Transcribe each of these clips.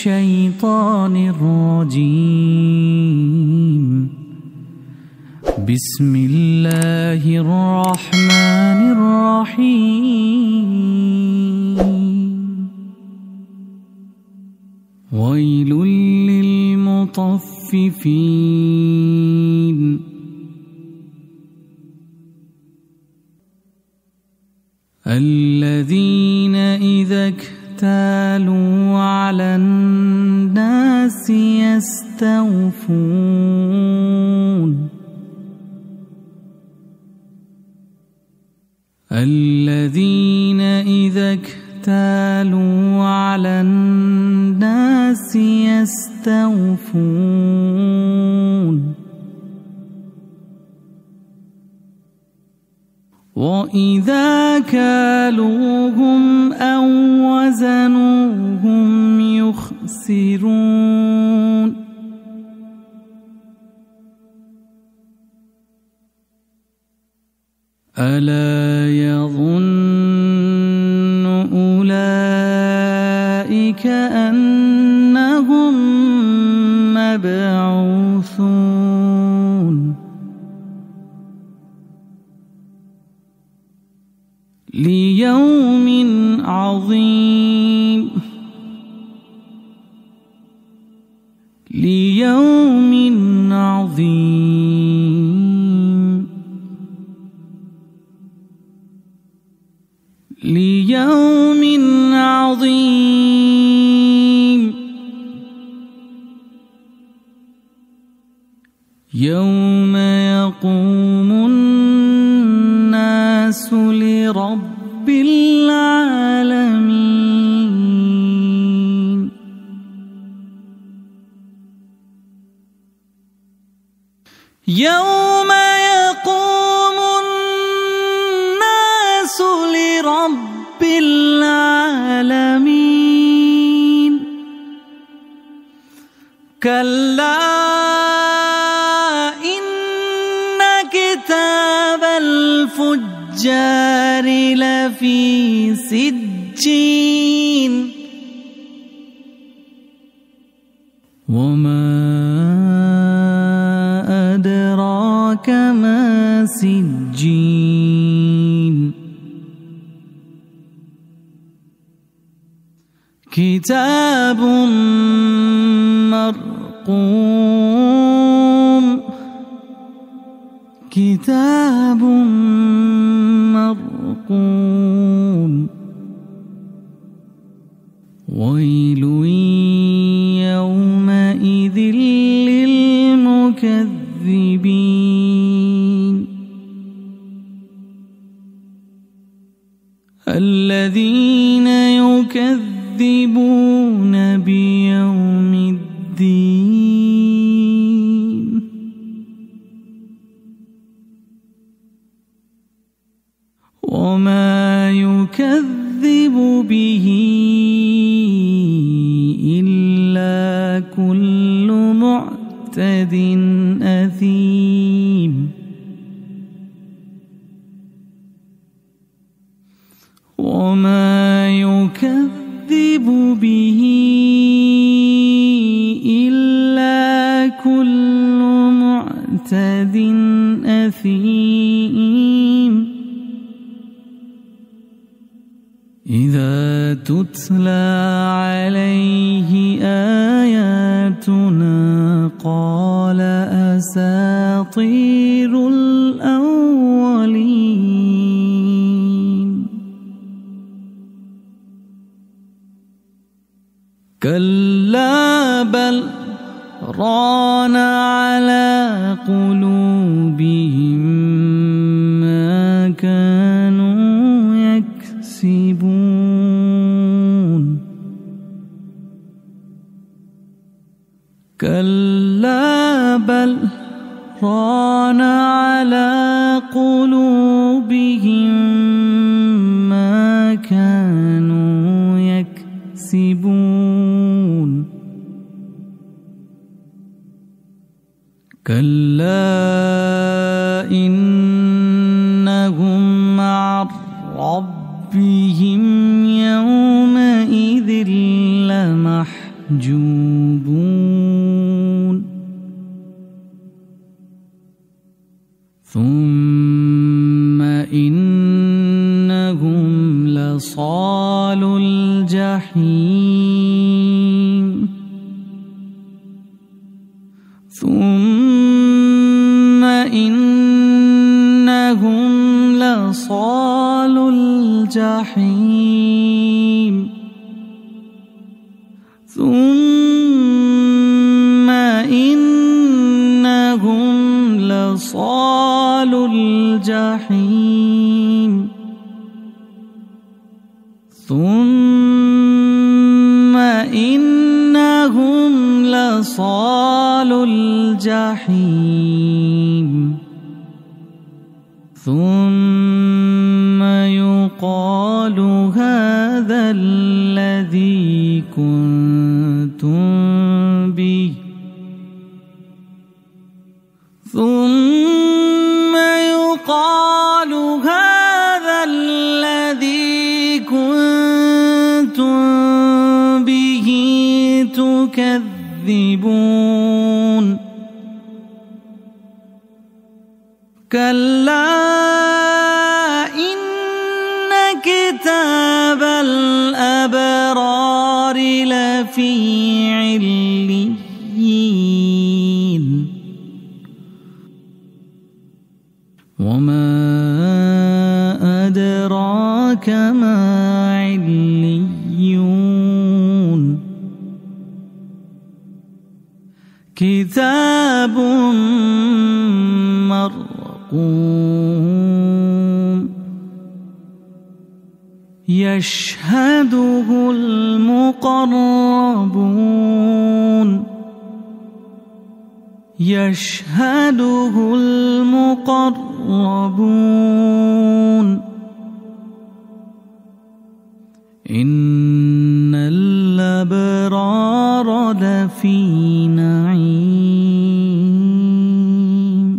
الشيطان الرجيم. بسم الله الرحمن الرحيم. ويل للمطففين الذين إذا اكتالوا على الناس يستوفون الذين إذا اكتالوا على الناس يستوفون وإذا كالوهم أو وزنوهم يخسرون ألا يظن أولئك أنهم مبعوثون ليوم عظيم ليوم عظيم ليوم عظيم يوم يقوم الناس لرب العالمين. يوم يقوم الناس لرب العالمين. كلا إن كتاب الفجار لفي سجين. وما أدراك ما سجين. كتاب مرقوم كتاب مرقوم. ويل يومئذ للمكذبين الذين يكذبون بيوم الدين. وما يكذب به إلا كل معتد أثيم. وما يكذب به إلا كل معتد أثيم. إذا تتلى عليه آياتنا قال أساطير الأولين. كلا بل ران على قلوبهم ما كانوا يكسبون. كلا بل ران على قلوبهم ما كانوا يكسبون. كلا إنهم عن ربهم يومئذ لمحجوبون. لصالوا الجحيم ثم إنهم لصالوا الجحيم ثم إنهم لصالوا الجحيم ثم إنهم لصالوا الجحيم ثم يقال هذا الذي كنتم به ثم يقال هذا الذي كنتم به تكذبون كلا إن كتاب الأبرار لفي عليين وما أدراك ما عليون كتاب مرقوم يشهده المقربون يشهده المقربون إن الأبرار لفي نعيم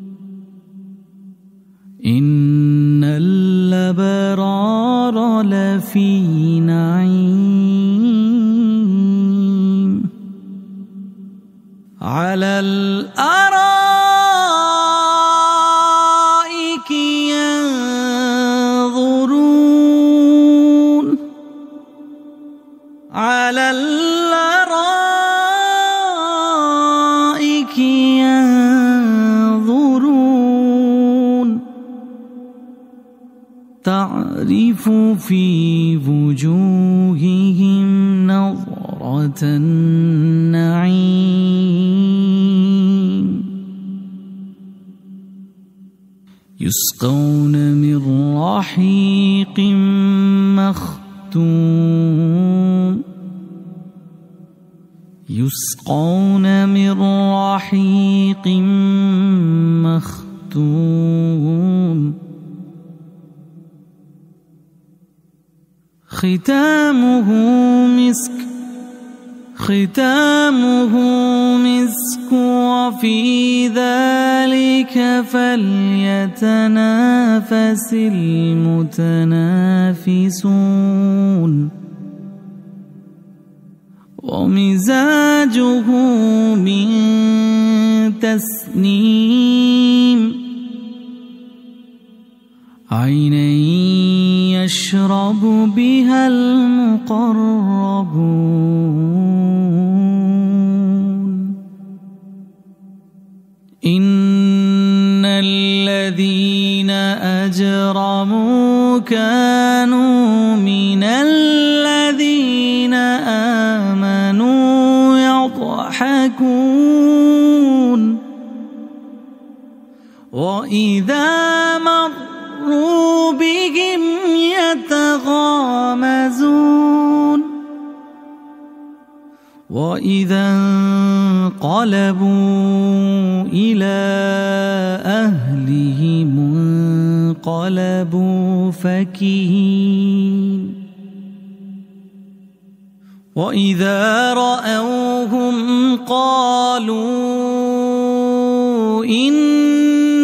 إن الأبرار لفي نعيم على الأرائك ينظرون على الأرائك ينظرون تعرف في وجوههم نظرة النعيم يسقون من رحيق مختوم يسقون من رحيق مختوم ختامه مسك وفي ذلك فليتنافس المتنافسون ومزاجه من تسنيم عينا يشرب بها المقربون إن الذين أجرموا كانوا من الذين آمنوا يضحكون وإذا مروا بهم يتغامزون وإذا انقلبوا إلى أهلهم انقلبوا فكهين وإذا رأوهم قالوا إن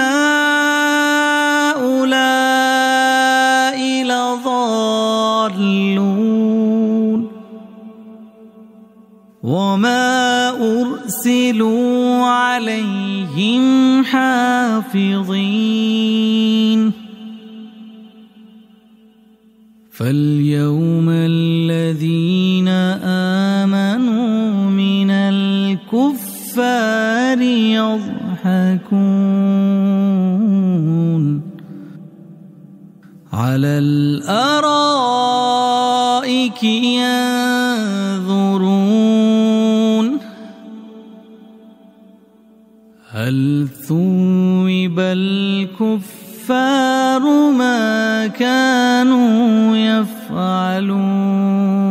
هؤلاء لضالون وما أرسلوا عليهم حافظين فاليوم الذين آمنوا من الكفار يضحكون على الأرائك ينظرون هل ثوب الكفار ما كانوا يفعلون